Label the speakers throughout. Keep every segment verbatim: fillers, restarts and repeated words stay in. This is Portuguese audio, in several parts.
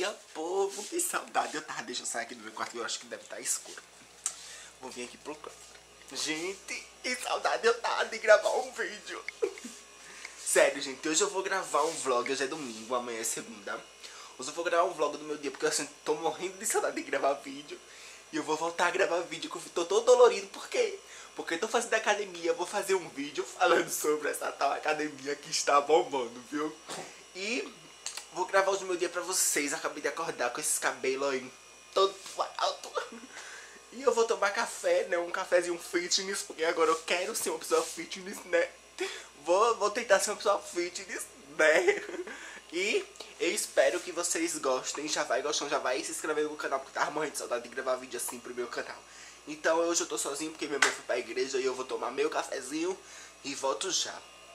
Speaker 1: dia, povo, que saudade. Eu tava, deixa eu sair aqui do meu quarto, que eu acho que deve estar escuro. Vou vir aqui pro canto. Gente, que saudade eu tava de gravar um vídeo. Sério, gente, hoje eu vou gravar um vlog. Hoje é domingo, amanhã é segunda. Hoje eu vou gravar um vlog do meu dia, porque eu assim, tô morrendo de saudade de gravar vídeo. E eu vou voltar a gravar vídeo, que eu tô todo dolorido. Por quê? Porque eu tô fazendo academia, eu vou fazer um vídeo falando sobre essa tal academia que está bombando, viu? E vou gravar hoje o meu dia pra vocês. Acabei de acordar com esses cabelos aí todo alto. E eu vou tomar café, né? Um cafezinho fitness, porque agora eu quero ser uma pessoa fitness, né? Vou, vou tentar ser uma pessoa fitness, né? E eu espero que vocês gostem. Já vai gostando, já vai se inscrevendo no canal, porque tava morrendo de saudade de gravar vídeo assim pro meu canal. Então hoje eu tô sozinho porque minha mãe foi pra igreja e eu vou tomar meu cafezinho e volto já.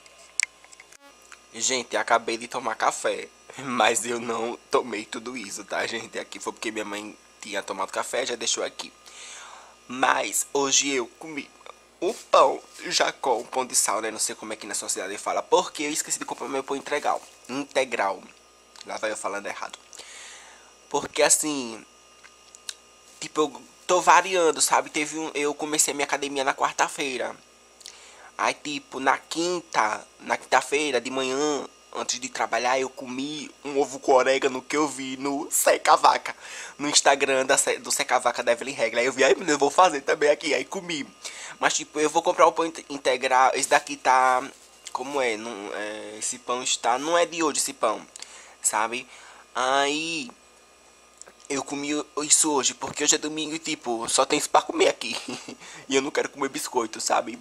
Speaker 1: Gente, acabei de tomar café, mas eu não tomei tudo isso, tá, gente? Aqui foi porque minha mãe tinha tomado café, já deixou aqui. Mas hoje eu comi o pão Jacó, um pão de sal, né? Não sei como é que na sua cidade fala, porque eu esqueci de comprar meu pão integral. Integral. Lá vai eu falando errado. Porque assim, tipo, eu tô variando, sabe? Teve um, eu comecei a minha academia na quarta-feira. Aí, tipo, na quinta, na quinta-feira de manhã, antes de trabalhar, eu comi um ovo com orégano que eu vi no Seca Vaca, no Instagram da, do Seca Vaca da Evelyn Regler. Aí eu vi, ai, eu vou fazer também aqui, aí comi. Mas, tipo, eu vou comprar o pão integral. Esse daqui tá, como é, não, é, esse pão está, não é de hoje esse pão, sabe? Aí eu comi isso hoje, porque hoje é domingo e, tipo, só tem isso pra comer aqui. E eu não quero comer biscoito, sabe?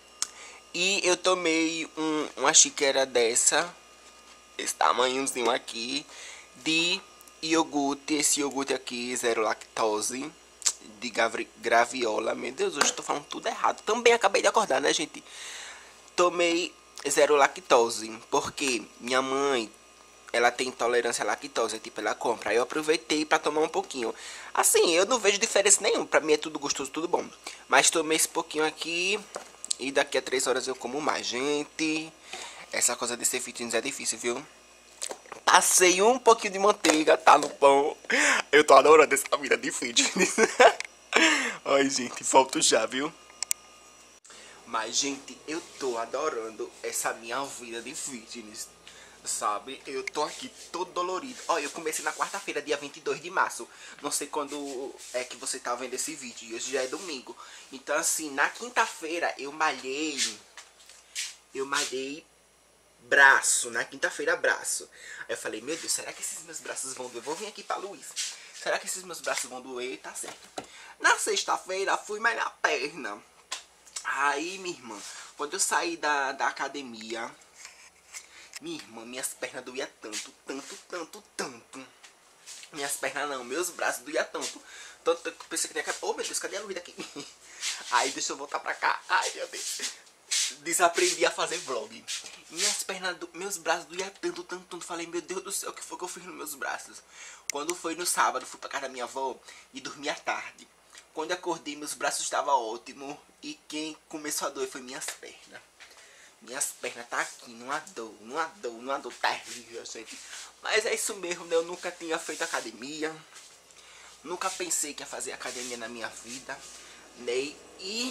Speaker 1: E eu tomei um, uma xícara dessa, esse tamanhozinho aqui, de iogurte. Esse iogurte aqui, zero lactose, de graviola. Meu Deus, hoje eu tô falando tudo errado. Também acabei de acordar, né, gente? Tomei zero lactose, porque minha mãe, ela tem intolerância à lactose, tipo, ela compra. Aí eu aproveitei pra tomar um pouquinho. Assim, eu não vejo diferença nenhuma, pra mim é tudo gostoso, tudo bom. Mas tomei esse pouquinho aqui. E daqui a três horas eu como mais. Gente, essa coisa de ser fitness é difícil, viu? Passei um pouquinho de manteiga, tá no pão. Eu tô adorando essa vida de fitness. Ai, gente, volto já, viu? Mas, gente, eu tô adorando essa minha vida de fitness, sabe? Eu tô aqui todo dolorido. Olha, eu comecei na quarta-feira, dia vinte e dois de março. Não sei quando é que você tá vendo esse vídeo. E hoje já é domingo. Então, assim, na quinta-feira eu malhei. Eu malhei braço. Na quinta-feira, braço. Aí eu falei, meu Deus, será que esses meus braços vão doer? Vou vir aqui pra Luiz. Será que esses meus braços vão doer? Tá certo. Na sexta-feira, fui malhar a perna. Aí, minha irmã, quando eu saí da, da academia, minha irmã, minhas pernas doíam tanto, tanto, tanto, tanto. Minhas pernas não, meus braços doíam tanto. Tanto que eu pensei que tinha... Oh, meu Deus, cadê a luz daqui? Aí, deixa eu voltar pra cá. Ai, meu Deus. Desaprendi a fazer vlog. Minhas pernas, do... meus braços doíam tanto, tanto, tanto. Falei, meu Deus do céu, o que foi que eu fiz nos meus braços? Quando foi no sábado, fui pra casa da minha avó e dormi à tarde. Quando acordei, meus braços estavam ótimos. E quem começou a doer foi minhas pernas. Minhas pernas tá aqui, numa dor, numa dor, numa dor terrível, gente. Mas é isso mesmo, né? Eu nunca tinha feito academia. Nunca pensei que ia fazer academia na minha vida, né? E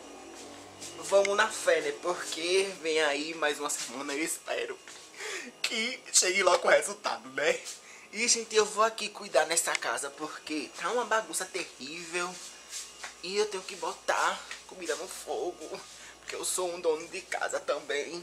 Speaker 1: vamos na fé, né? Porque vem aí mais uma semana e eu espero que chegue logo o resultado, né? E, gente, eu vou aqui cuidar nessa casa porque tá uma bagunça terrível. E eu tenho que botar comida no fogo, porque eu sou um dono de casa também.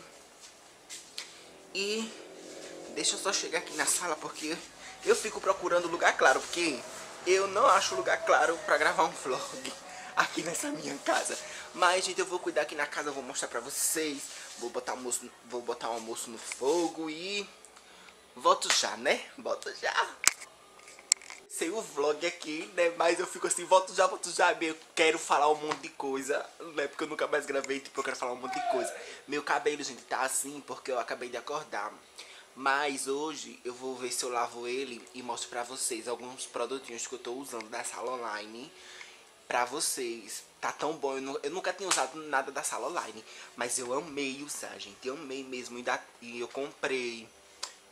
Speaker 1: E deixa eu só chegar aqui na sala, porque eu fico procurando lugar claro, porque eu não acho lugar claro pra gravar um vlog aqui nessa minha casa. Mas, gente, eu vou cuidar aqui na casa, eu vou mostrar pra vocês. Vou botar o almoço, vou botar o almoço no fogo e volto já, né? Volto já. Sei o vlog aqui, né? Mas eu fico assim, volto já, volto já. Eu quero falar um monte de coisa, né? Porque eu nunca mais gravei, tipo, eu quero falar um monte de coisa. Meu cabelo, gente, tá assim porque eu acabei de acordar. Mas hoje eu vou ver se eu lavo ele e mostro pra vocês alguns produtinhos que eu tô usando da Sala Online. Pra vocês. Tá tão bom, eu, nu eu nunca tinha usado nada da Sala Online. Mas eu amei usar, gente. Eu amei mesmo. E, da e eu comprei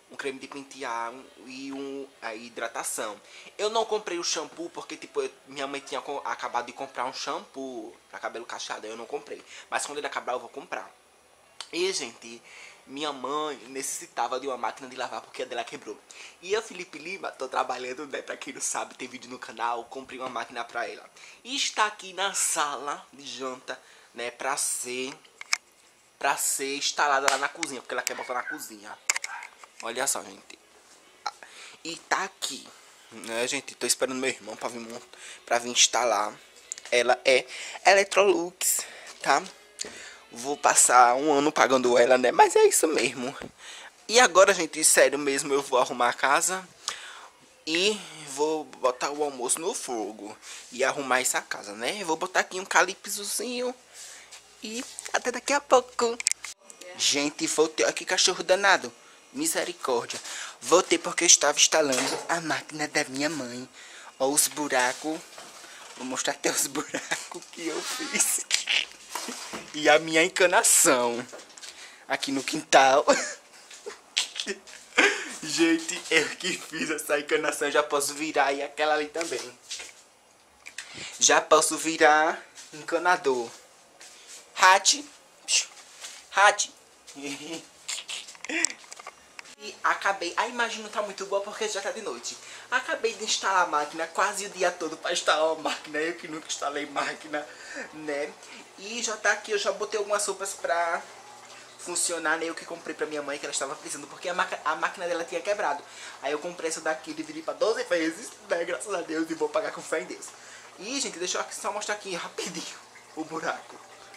Speaker 1: um creme de pentear um, e um, a hidratação. Eu não comprei o shampoo porque, tipo, eu, minha mãe tinha acabado de comprar um shampoo pra cabelo cacheado, aí eu não comprei. Mas quando ele acabar eu vou comprar. E, gente, minha mãe necessitava de uma máquina de lavar porque a dela quebrou. E eu, Felipe Lima, tô trabalhando, né? Pra quem não sabe, tem vídeo no canal, comprei uma máquina pra ela. E está aqui na sala de janta, né? Pra ser, pra ser instalada lá na cozinha, porque ela quer botar na cozinha. Olha só, gente. E tá aqui, né, gente? Tô esperando meu irmão pra vir, pra vir instalar. Ela é Electrolux, tá? Vou passar um ano pagando ela, né? Mas é isso mesmo. E agora, gente, sério mesmo, eu vou arrumar a casa e vou botar o almoço no fogo e arrumar essa casa, né? Eu vou botar aqui um calypsozinho e até daqui a pouco. Gente, voltei. Aqui, cachorro danado. Misericórdia. Voltei porque eu estava instalando a máquina da minha mãe. Ó os buracos. Vou mostrar até os buracos que eu fiz. E a minha encanação. Aqui no quintal. Gente, eu que fiz essa encanação. Já posso virar e aquela ali também. Já posso virar encanador. Hat. Hat. E acabei, a imagem não tá muito boa porque já tá de noite. Acabei de instalar a máquina, quase o dia todo pra instalar uma máquina. Eu que nunca instalei máquina, né? E já tá aqui, eu já botei algumas roupas pra funcionar, né? Eu que comprei pra minha mãe, que ela estava precisando, porque a, a máquina dela tinha quebrado. Aí eu comprei essa daqui, dividi pra doze vezes, né? Graças a Deus, e vou pagar com fé em Deus. E, gente, deixa eu só mostrar aqui rapidinho o buraco.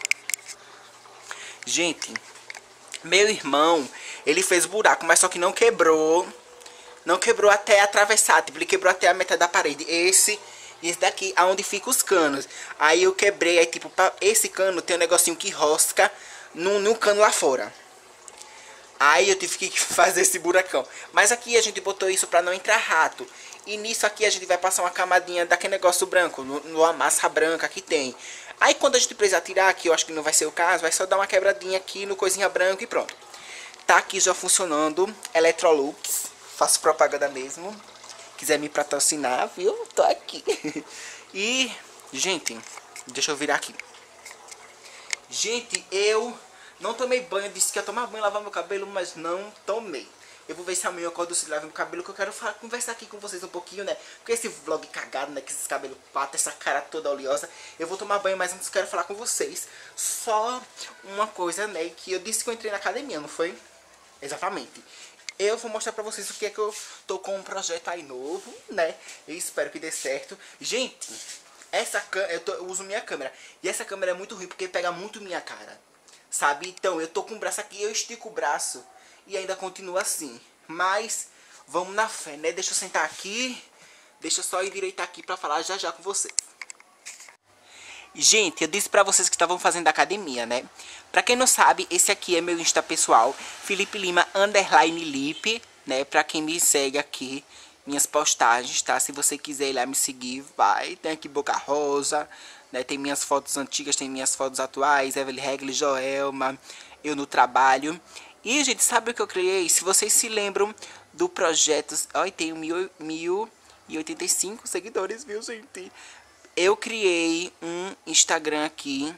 Speaker 1: Gente, meu irmão, ele fez buraco, mas só que não quebrou. Não quebrou até atravessar, tipo, ele quebrou até a metade da parede. Esse e esse daqui, aonde ficam os canos. Aí eu quebrei, aí tipo, pra esse cano tem um negocinho que rosca no, no cano lá fora. Aí eu tive que fazer esse buracão. Mas aqui a gente botou isso pra não entrar rato. E nisso aqui a gente vai passar uma camadinha daquele negócio branco, no, numa massa branca que tem. Aí quando a gente precisar tirar, que eu acho que não vai ser o caso, vai só dar uma quebradinha aqui no coisinha branco e pronto. Tá aqui já funcionando, Electrolux, faço propaganda mesmo. Quiser me patrocinar, viu? Tô aqui. E, gente, deixa eu virar aqui. Gente, eu não tomei banho, disse que ia tomar banho, lavar meu cabelo, mas não tomei. Eu vou ver se amanhã eu acordo se lavo meu cabelo, que eu quero falar, conversar aqui com vocês um pouquinho, né? Porque esse vlog cagado, né? Com esses cabelos patos, essa cara toda oleosa. Eu vou tomar banho, mas antes eu quero falar com vocês. Só uma coisa, né? Que eu disse que eu entrei na academia, não foi? Exatamente. Eu vou mostrar pra vocês o que é que eu tô com um projeto aí novo, né? Eu espero que dê certo. Gente, essa câmera, eu, tô, eu uso minha câmera. E essa câmera é muito ruim porque pega muito minha cara. Sabe? Então, eu tô com o braço aqui, eu estico o braço e ainda continua assim. Mas, vamos na fé, né? Deixa eu sentar aqui. Deixa eu só endireitar aqui pra falar já já com vocês. Gente, eu disse pra vocês que estavam fazendo academia, né? Pra quem não sabe, esse aqui é meu Insta pessoal, Felipe Lima, underline Lip, né? Pra quem me segue aqui, minhas postagens, tá? Se você quiser ir lá me seguir, vai. Tem aqui Boca Rosa, né? Tem minhas fotos antigas, tem minhas fotos atuais, Evelyn Regli, Joelma, eu no trabalho. E, gente, sabe o que eu criei? Se vocês se lembram do projeto... Olha, tenho mil e oitenta e cinco seguidores, viu, gente? Eu criei um Instagram aqui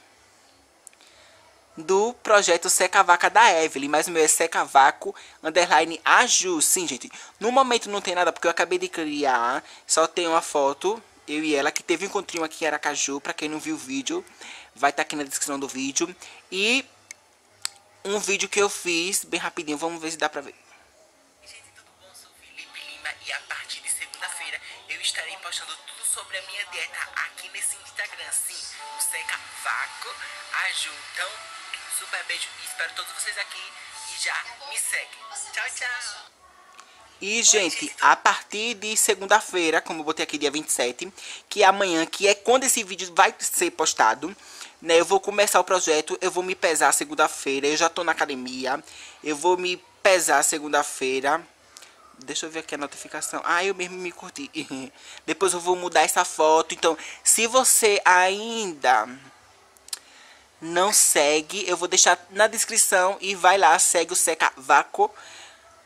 Speaker 1: do projeto Seca Vaca da Evelyn, mas o meu é Seca Vaco underline Aju. Sim, gente, no momento não tem nada porque eu acabei de criar, só tem uma foto, eu e ela, que teve um encontrinho aqui em Aracaju. Pra quem não viu o vídeo, vai estar aqui na descrição do vídeo. E um vídeo que eu fiz bem rapidinho, vamos ver se dá pra ver. Gente, tudo bom? Sou Felipe Lima e a partir de segunda-feira eu estarei postando tudo sobre a minha dieta aqui nesse Instagram, sim, o Seca Vaco Aju. Então, super beijo e espero todos vocês aqui e já me segue. Tchau, tchau. E, gente, a partir de segunda-feira, como eu botei aqui dia vinte e sete, que é amanhã, que é quando esse vídeo vai ser postado, né, eu vou começar o projeto, eu vou me pesar segunda-feira, eu já tô na academia, eu vou me pesar segunda-feira. Deixa eu ver aqui a notificação. Ah, eu mesmo me curti. Depois eu vou mudar essa foto. Então, se você ainda não segue, eu vou deixar na descrição. E vai lá, segue o Seca Vaco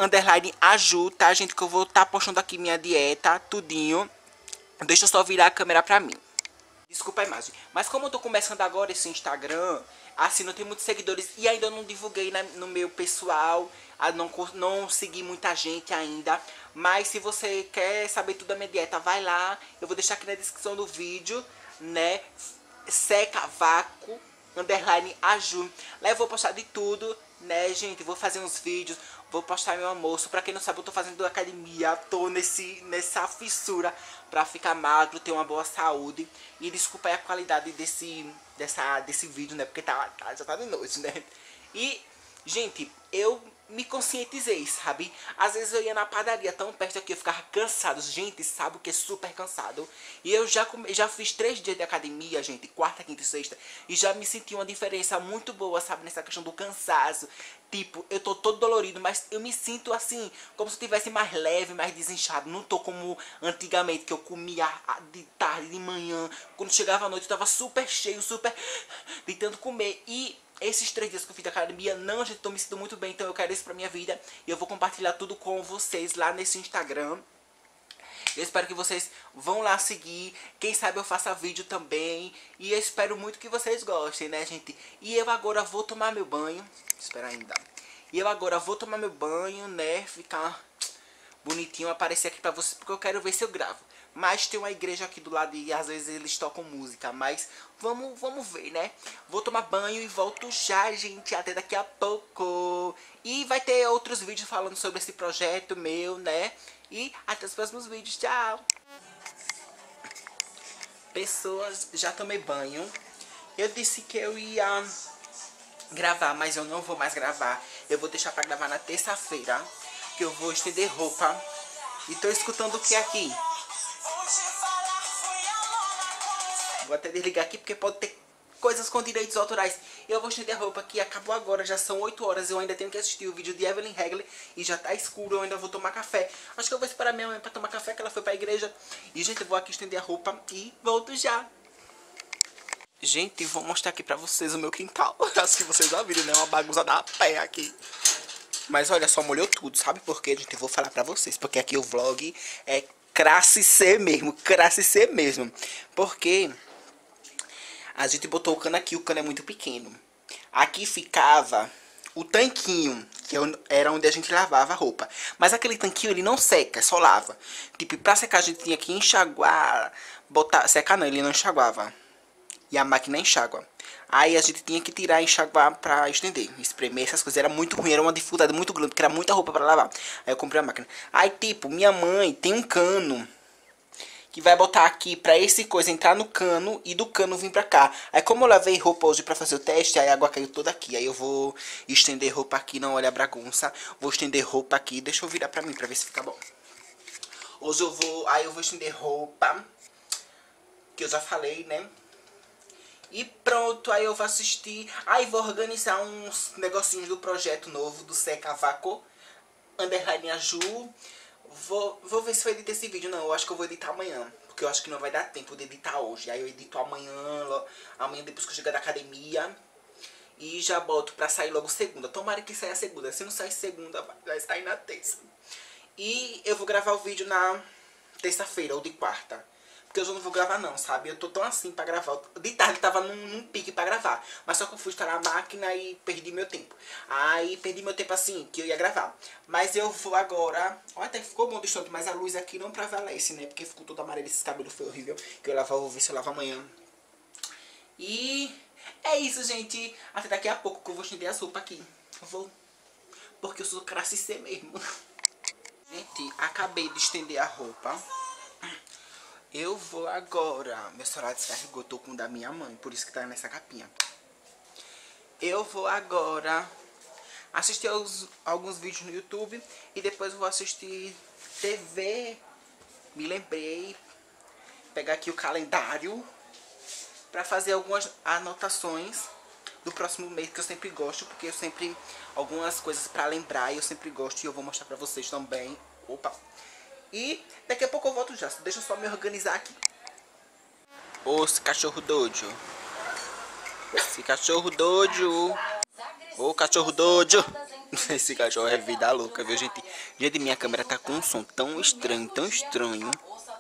Speaker 1: underline aju, tá, gente? Que eu vou estar tá postando aqui minha dieta, tudinho. Deixa eu só virar a câmera pra mim. Desculpa a imagem. Mas como eu tô começando agora esse Instagram, assim, não tem muitos seguidores e ainda não divulguei na, no meu pessoal, não, não segui muita gente ainda. Mas se você quer saber tudo da minha dieta, vai lá. Eu vou deixar aqui na descrição do vídeo, né? Secavaco, underline aju. Lá eu vou postar de tudo, né, gente? Vou fazer uns vídeos, vou postar meu almoço. Pra quem não sabe, eu tô fazendo academia, tô nesse, nessa fissura pra ficar magro, ter uma boa saúde. E desculpa aí a qualidade desse, dessa, desse vídeo, né? Porque tá, tá, já tá de noite, né? E, gente, eu me conscientizei, sabe? Às vezes eu ia na padaria tão perto aqui, eu ficava cansado. Gente, sabe o que é super cansado? E eu já, come, já fiz três dias de academia, gente, quarta, quinta e sexta. E já me senti uma diferença muito boa, sabe? Nessa questão do cansaço. Tipo, eu tô todo dolorido, mas eu me sinto assim, como se eu tivesse mais leve, mais desinchado. Não tô como antigamente, que eu comia de tarde, de manhã. Quando chegava à noite eu tava super cheio, super de tanto comer. E esses três dias que eu fiz da academia, não, gente, tô me sentindo muito bem. Então eu quero isso pra minha vida. E eu vou compartilhar tudo com vocês lá nesse Instagram. Eu espero que vocês vão lá seguir. Quem sabe eu faça vídeo também. E eu espero muito que vocês gostem, né, gente? E eu agora vou tomar meu banho. Espera ainda. E eu agora vou tomar meu banho, né? Ficar bonitinho, aparecer aqui pra vocês, porque eu quero ver se eu gravo. Mas tem uma igreja aqui do lado e às vezes eles tocam música. Mas vamos, vamos ver, né? Vou tomar banho e volto já, gente. Até daqui a pouco. E vai ter outros vídeos falando sobre esse projeto meu, né? E até os próximos vídeos. Tchau! Pessoas, já tomei banho. Eu disse que eu ia gravar, mas eu não vou mais gravar. Eu vou deixar pra gravar na terça-feira, que eu vou estender roupa. E tô escutando o que aqui? Vou até desligar aqui porque pode ter coisas com direitos autorais. Eu vou estender a roupa aqui, acabou agora, já são oito horas. Eu ainda tenho que assistir o vídeo de Evelyn Regler e já tá escuro, eu ainda vou tomar café. Acho que eu vou esperar minha mãe pra tomar café, que ela foi pra igreja. E, gente, eu vou aqui estender a roupa e volto já. Gente, vou mostrar aqui pra vocês o meu quintal. Acho que vocês já viram, né? Uma bagunça da pé aqui. Mas olha, só molhou tudo, sabe por quê, gente? Eu vou falar pra vocês, porque aqui o vlog é classe C mesmo, classe C mesmo. Porque a gente botou o cano aqui, o cano é muito pequeno. Aqui ficava o tanquinho, que era onde a gente lavava a roupa. Mas aquele tanquinho, ele não seca, só lava. Tipo, pra secar a gente tinha que enxaguar, botar... Secar não, ele não enxaguava. E a máquina enxágua. Aí a gente tinha que tirar e enxaguar pra estender, espremer, essas coisas. Era muito ruim, era uma dificuldade muito grande, porque era muita roupa pra lavar. Aí eu comprei a máquina. Aí, tipo, minha mãe tem um cano que vai botar aqui pra esse coisa entrar no cano e do cano vir pra cá. Aí como eu lavei roupa hoje pra fazer o teste, aí a água caiu toda aqui. Aí eu vou estender roupa aqui, não olha a bagunça. Vou estender roupa aqui, deixa eu virar pra mim pra ver se fica bom. Hoje eu vou, aí eu vou estender roupa, que eu já falei, né? E pronto, aí eu vou assistir. Aí vou organizar uns negocinhos do projeto novo do Secavaco, underline aju. Vou, vou ver se eu edito esse vídeo. Não, eu acho que eu vou editar amanhã, porque eu acho que não vai dar tempo de editar hoje. Aí eu edito amanhã, amanhã depois que eu chegar da academia. E já boto pra sair logo segunda. Tomara que saia segunda. Se não sair segunda, vai sair na terça. E eu vou gravar o vídeo na terça-feira ou de quarta. Porque hoje eu não vou gravar não, sabe? Eu tô tão assim pra gravar. De tarde tava num, num pique pra gravar. Mas só que eu fui instalar a máquina e perdi meu tempo. Aí perdi meu tempo assim, que eu ia gravar. Mas eu vou agora... Olha, até que ficou bom distante, mas a luz aqui não prevalece, né? Porque ficou todo amarelo, esse cabelo foi horrível. Que eu lavar, vou ver se eu lavo amanhã. E é isso, gente. Até daqui a pouco que eu vou estender as roupas aqui. Eu vou... Porque eu sou classe C mesmo. Gente, acabei de estender a roupa. Eu vou agora... Meu celular descarregou, tô com o da minha mãe, por isso que tá nessa capinha. Eu vou agora assistir aos, alguns vídeos no YouTube e depois vou assistir T V. Me lembrei. Pegar aqui o calendário pra fazer algumas anotações do próximo mês, que eu sempre gosto, porque eu sempre... Algumas coisas pra lembrar, eu sempre gosto e eu vou mostrar pra vocês também. Opa! E daqui a pouco eu volto já. Deixa eu só me organizar aqui. Ô, esse cachorro doido. Esse cachorro doido. Ô, cachorro doido. Esse cachorro é vida louca, viu, gente? Gente, minha câmera tá com um som tão estranho, tão estranho.